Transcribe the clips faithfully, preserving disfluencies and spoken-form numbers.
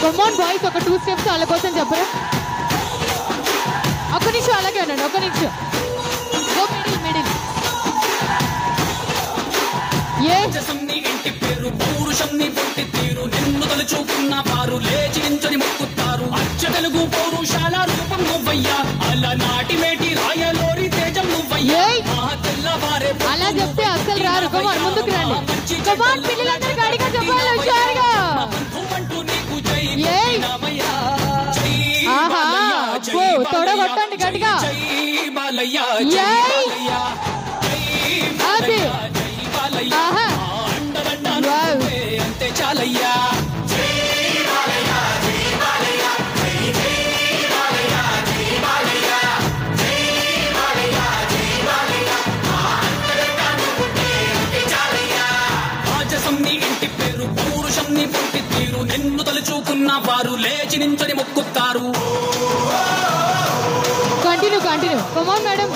కమాన్ boys, ఒక two steps వాళ్ళ కోసం చెప్పరా? ఒక నిమిషం అలాగే ఉండండి, ఒక నిమిషం. Go middle middle. ఏ ఇంటి పేరు పౌరుషంని పొట్టి తీరు నిన్ను తలుచుకున్న వారు లేచి నించని మొక్కుతారు. అచ్చ తెలుగు పౌరుషాల రూపం నువ్వయ్యా, అలా నాటి మేటి రాయలోరి తేజం నువ్వయ్యా. తెల్లవారే అలా చెప్తే అస్సలు రారు. కమాన్ ముందుకు రండి. కమాన్ పిల్లలందరూ గడిగా చెప్పాలి హుషారుగా. ఆహా తొడగొట్టండి గట్టిగా. అది ఆహా అంతే చాలయ్యా. ఇంటి పేరు పౌరుషంని పొట్టి తీరు నిన్ను తలుచుకున్న వారు లేచి నించని మొక్కుతారు. Continue continue. Come on madam.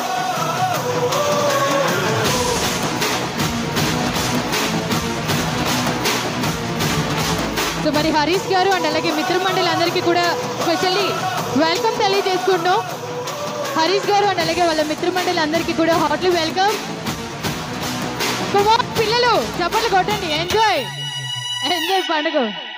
So మరి హరీష్ గారు అండ్ అలాగే మిత్రమండలి అందరికీ కూడా స్పెషల్లీ వెల్కమ్ తెలియజేసుకుంటాం. హరీష్ గారు అండ్ అలాగే వాళ్ళ మిత్రమండలి అందరికీ కూడా హార్ట్లీ వెల్కమ్. కమాన్ పిల్లలు చప్పట్లు కొట్టండి. ఎంజాయ్ ఎంజాయ్ పండుగ.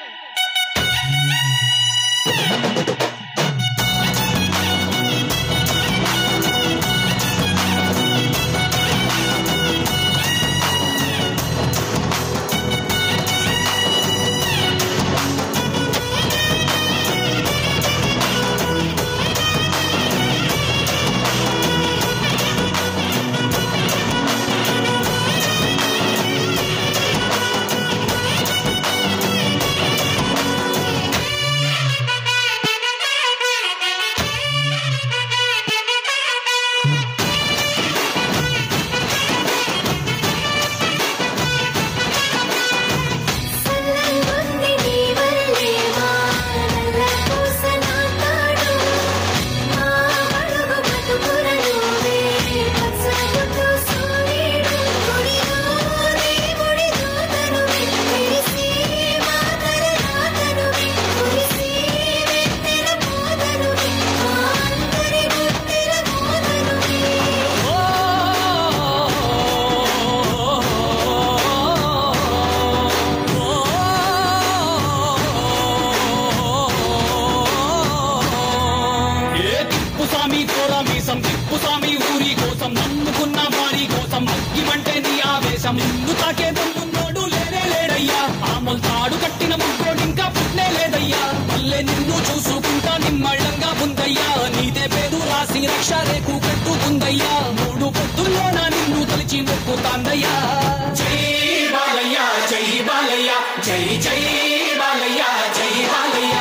నిన్ను తాకే దమ్మున్నోడు లేనే లేడయ్యా. ఆమల్ తాడు కట్టిన ముగ్గోడు ఇంకా పుట్నే లేదయ్యా. మళ్ళీ నిన్ను చూసుకుంటా నిమ్మళ్ళంగా ఉందయ్యా. నీదే పేరు రాసి రక్ష రేకు కట్టుకుందయ్యా. మూడు పొద్దుల్లోన నిన్ను తలిచి మొక్కుతాందయ్యా. జై బాలయ్య జై బాలయ్య జై జై బాలయ్య జై బాలయ్య.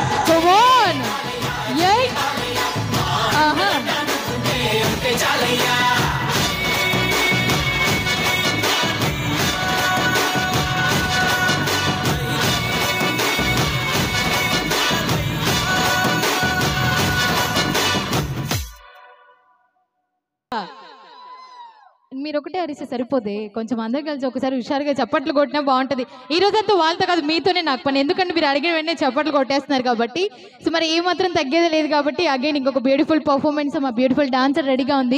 అంతే చాలయ్యా. మీరు ఒకటే అరిస్తే సరిపోతే కొంచెం అందరు కలిసి ఒకసారి హుషారుగా చప్పట్లు కొట్టినా బాగుంటుంది. ఈ రోజంతా వాళ్ళతో కాదు మీతోనే నాకు పని. ఎందుకంటే మీరు అడిగిన వెంటనే చప్పట్లు కొట్టేస్తున్నారు కాబట్టి. సో మరి ఏ మాత్రం తగ్గేది లేదు కాబట్టి అగైన్ ఇంకొక బ్యూటిఫుల్ పర్ఫార్మెన్స్ మా బ్యూటిఫుల్ డాన్సర్ రెడీగా ఉంది.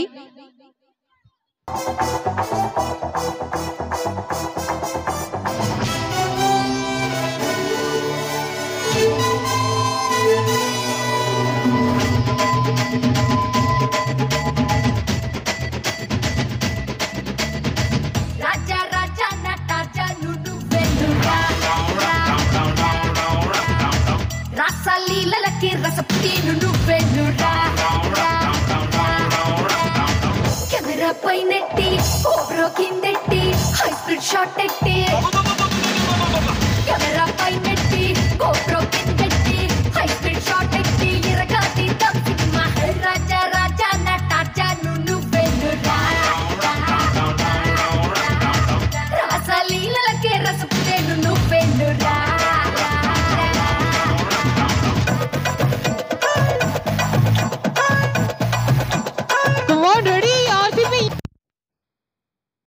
రసలీలకి రసపుటీను నువ్వెన్నురా. కెమెరా పైనెట్టి కోబ్రో కిందెట్టి హై స్పీడ్ షాట్ ఎట్టి